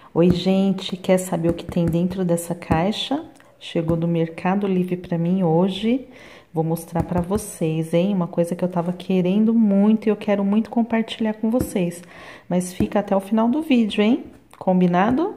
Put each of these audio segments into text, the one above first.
Oi, gente, quer saber o que tem dentro dessa caixa? Chegou do Mercado Livre para mim hoje. Vou mostrar para vocês, hein? Uma coisa que eu tava querendo muito e eu quero muito compartilhar com vocês. Mas fica até o final do vídeo, hein? Combinado?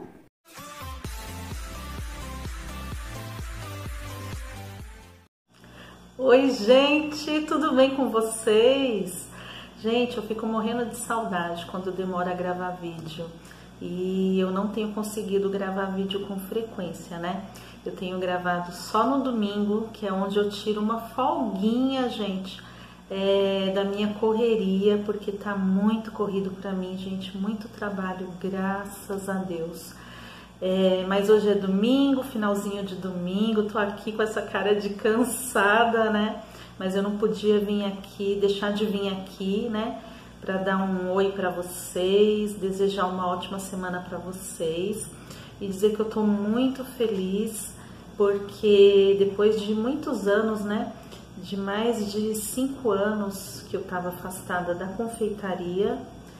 Oi, gente, tudo bem com vocês? Gente, eu fico morrendo de saudade quando demora a gravar vídeo e eu não tenho conseguido gravar vídeo com frequência, né? Eu tenho gravado só no domingo, que é onde eu tiro uma folguinha, gente, da minha correria, porque tá muito corrido pra mim, gente, muito trabalho, graças a Deus. Mas hoje é domingo, finalzinho de domingo, tô aqui com essa cara de cansada, né? Mas eu não podia vir aqui, deixar de vir aqui, né? Para dar um oi para vocês, desejar uma ótima semana para vocês e dizer que eu tô muito feliz porque depois de muitos anos, né? De mais de 5 anos que eu tava afastada da confeitaria,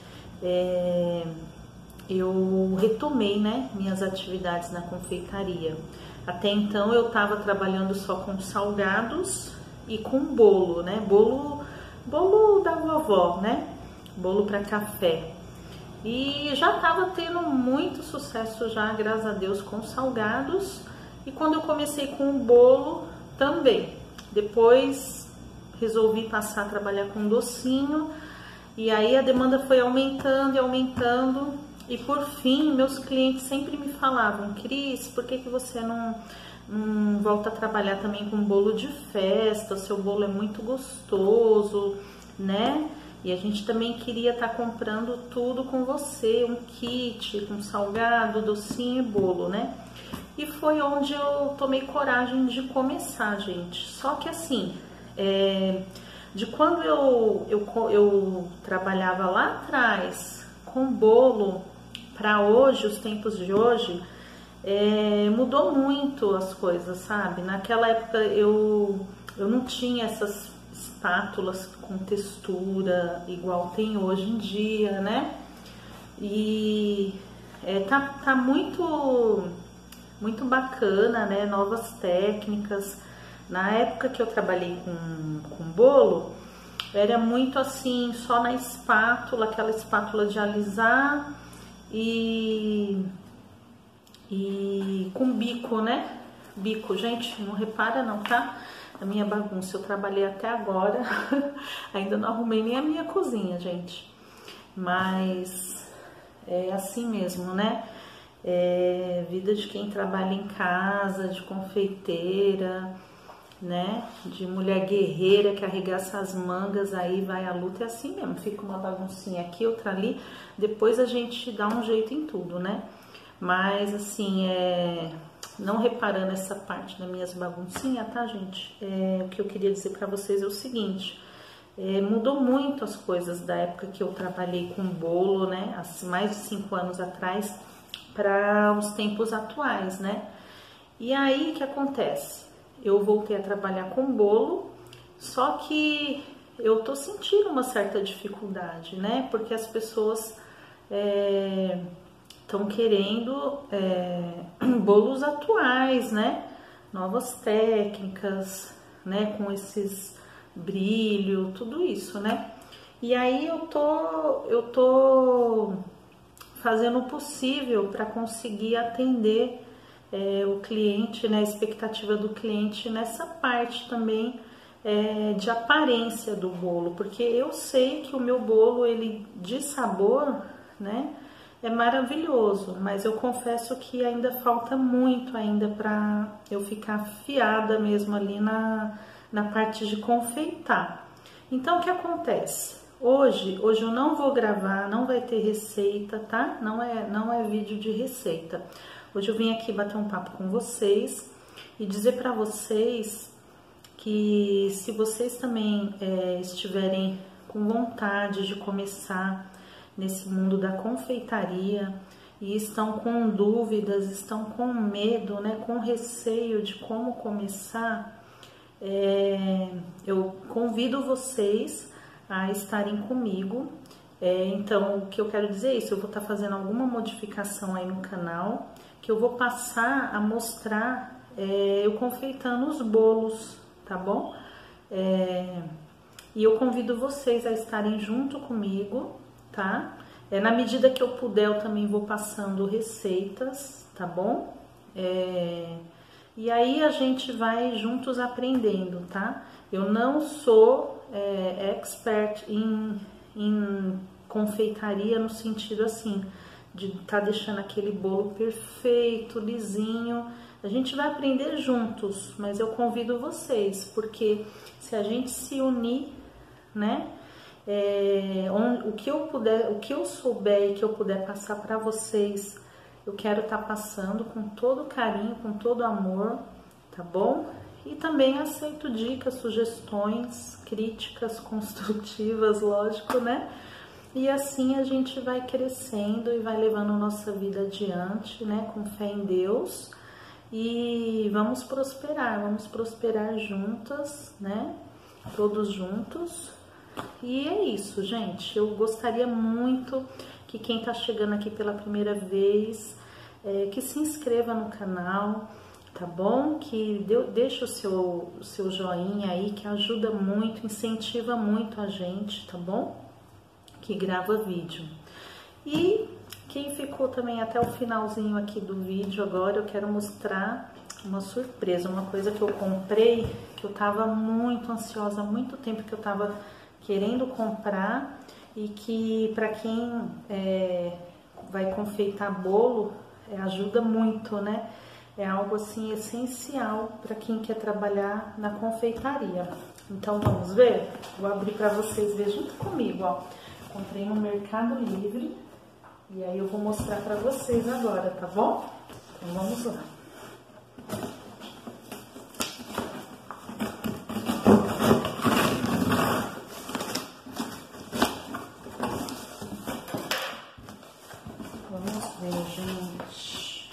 eu retomei, né, minhas atividades na confeitaria. Até então eu estava trabalhando só com salgados e com bolo, né, bolo da vovó, né, bolo para café. E já estava tendo muito sucesso já, graças a Deus, com salgados. E quando eu comecei com o bolo também. Depois resolvi passar a trabalhar com docinho. E aí a demanda foi aumentando e aumentando. E por fim, meus clientes sempre me falavam: Cris, por que você não volta a trabalhar também com bolo de festa? O seu bolo é muito gostoso, né? E a gente também queria estar comprando tudo com você, um kit com salgado, docinho e bolo, né? E foi onde eu tomei coragem de começar, gente. Só que assim, de quando eu trabalhava lá atrás com bolo para hoje, os tempos de hoje, mudou muito as coisas, sabe? Naquela época eu não tinha essas espátulas com textura igual tem hoje em dia, né? E tá muito bacana, né? Novas técnicas. Na época que eu trabalhei com bolo, era muito assim, só na espátula, aquela espátula de alisar e com bico, né? Bico, gente, não repara não, tá? A minha bagunça, eu trabalhei até agora, ainda não arrumei nem a minha cozinha, gente. Mas é assim mesmo, né? Vida de quem trabalha em casa, de confeiteira, né? De mulher guerreira que arregaça as mangas, aí vai à luta, é assim mesmo. Fica uma baguncinha aqui, outra ali, depois a gente dá um jeito em tudo, né? Mas assim, não reparando essa parte das minhas baguncinhas, tá, gente? O que eu queria dizer pra vocês é o seguinte: mudou muito as coisas da época que eu trabalhei com bolo, né? Há mais de 5 anos atrás, para os tempos atuais, né? E aí o que acontece? Eu voltei a trabalhar com bolo, só que eu tô sentindo uma certa dificuldade, né? Porque as pessoas estão querendo bolos atuais, né? Novas técnicas, né? Com esses brilho, tudo isso, né? E aí eu tô fazendo o possível para conseguir atender o cliente, né? A expectativa do cliente nessa parte também de aparência do bolo, porque eu sei que o meu bolo, ele de sabor, né? É maravilhoso, mas eu confesso que ainda falta muito ainda para eu ficar afiada mesmo ali na parte de confeitar. Então, o que acontece? Hoje eu não vou gravar, não vai ter receita, tá? Não é vídeo de receita. Hoje eu vim aqui bater um papo com vocês e dizer para vocês que se vocês também estiverem com vontade de começar nesse mundo da confeitaria e estão com dúvidas, estão com medo, né, com receio de como começar, eu convido vocês a estarem comigo Então, o que eu quero dizer é isso, eu vou estar fazendo alguma modificação aí no canal, que eu vou passar a mostrar eu confeitando os bolos, tá bom? E eu convido vocês a estarem junto comigo, tá? Na medida que eu puder, eu também vou passando receitas, tá bom? E aí a gente vai juntos aprendendo, tá? Eu não sou expert em confeitaria no sentido assim, de estar deixando aquele bolo perfeito, lisinho. A gente vai aprender juntos, mas eu convido vocês, porque se a gente se unir, né? O que eu puder, o que eu souber e que eu puder passar para vocês, eu quero estar passando com todo carinho, com todo amor, tá bom? E também aceito dicas, sugestões, críticas construtivas, lógico, né? E assim a gente vai crescendo e vai levando nossa vida adiante, né? Com fé em Deus. E vamos prosperar juntas, né? Todos juntos. E é isso, gente. Eu gostaria muito que quem tá chegando aqui pela primeira vez, que se inscreva no canal, tá bom? Que deixa o seu joinha aí, que ajuda muito, incentiva muito a gente, tá bom? Que grava vídeo. E quem ficou também até o finalzinho aqui do vídeo agora, eu quero mostrar uma surpresa, uma coisa que eu comprei, que eu tava muito ansiosa, há muito tempo que eu tava querendo comprar, e que para quem vai confeitar bolo, ajuda muito, né? É algo assim essencial para quem quer trabalhar na confeitaria. Então vamos ver? Vou abrir para vocês verem junto comigo, ó. Comprei no Mercado Livre e aí eu vou mostrar para vocês agora, tá bom? Então vamos lá. Vamos ver, gente.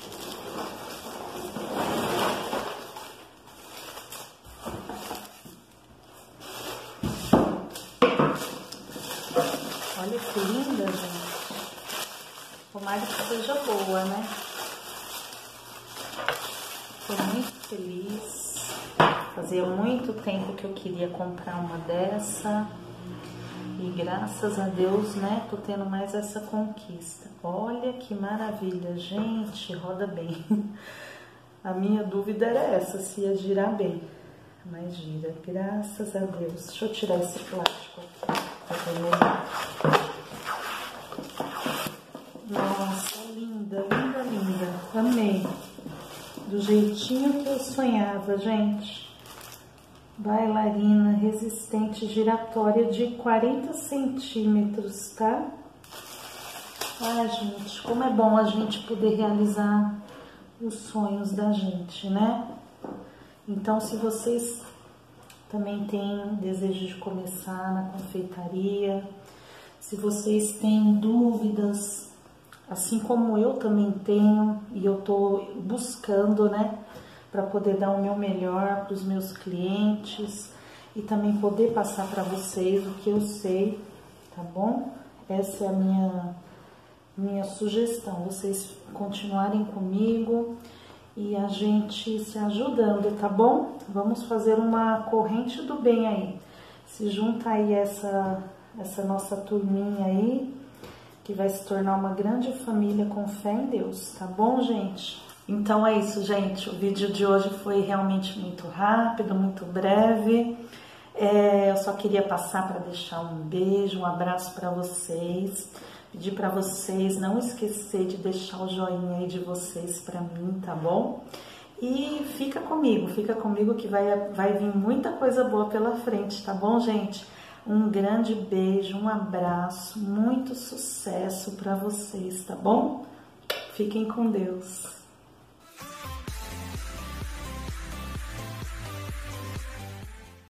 Olha que linda, gente. Tomara que seja boa, né? Tô muito feliz. Fazia muito tempo que eu queria comprar uma dessa. E graças a Deus, né, tô tendo mais essa conquista. Olha que maravilha, gente, roda bem. A minha dúvida era essa, se ia girar bem. Mas gira, graças a Deus. Deixa eu tirar esse plástico aqui. Nossa, linda, linda, linda. Amei. Do jeitinho que eu sonhava, gente. Bailarina resistente giratória de 40 centímetros, tá? Ai, gente, como é bom a gente poder realizar os sonhos da gente, né? Então, se vocês também têm desejo de começar na confeitaria, se vocês têm dúvidas, assim como eu também tenho, e eu tô buscando, né? Para poder dar o meu melhor para os meus clientes e também poder passar para vocês o que eu sei, tá bom? Essa é a minha sugestão, vocês continuarem comigo e a gente se ajudando, tá bom? Vamos fazer uma corrente do bem aí. Se junta aí essa nossa turminha aí, que vai se tornar uma grande família com fé em Deus, tá bom, gente? Então é isso, gente. O vídeo de hoje foi realmente muito rápido, muito breve. Eu só queria passar para deixar um beijo, um abraço para vocês. Pedir para vocês não esquecer de deixar o joinha aí de vocês para mim, tá bom? E fica comigo que vai vir muita coisa boa pela frente, tá bom, gente? Um grande beijo, um abraço, muito sucesso para vocês, tá bom? Fiquem com Deus.